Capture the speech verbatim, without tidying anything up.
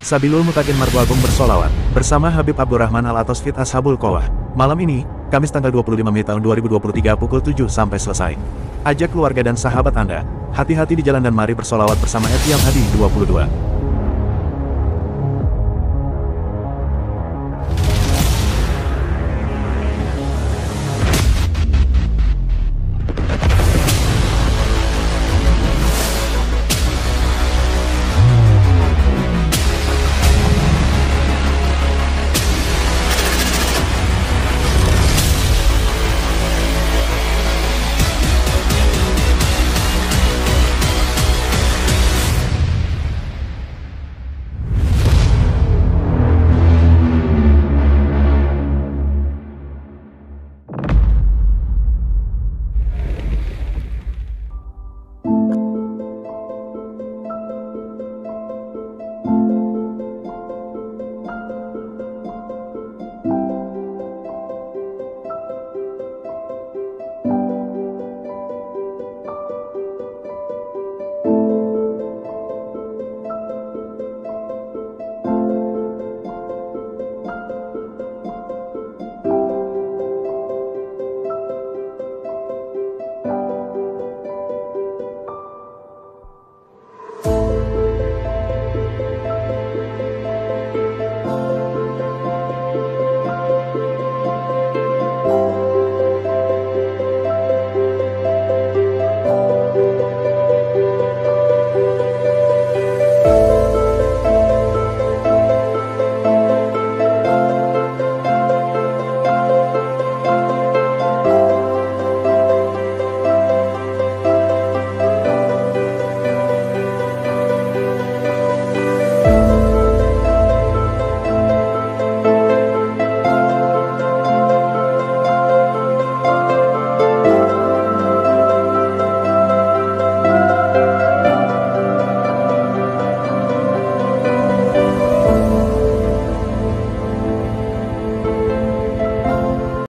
Sabilul Mutakin Margo Agung bersolawat, bersama Habib Abdurrahman Al-Atos Fit Ashabul Qawah. Malam ini, Kamis tanggal dua puluh lima Mei tahun dua ribu dua puluh tiga pukul tujuh sampai selesai. Ajak keluarga dan sahabat Anda, hati-hati di jalan dan mari bersolawat bersama Etiam Hadi dua puluh dua.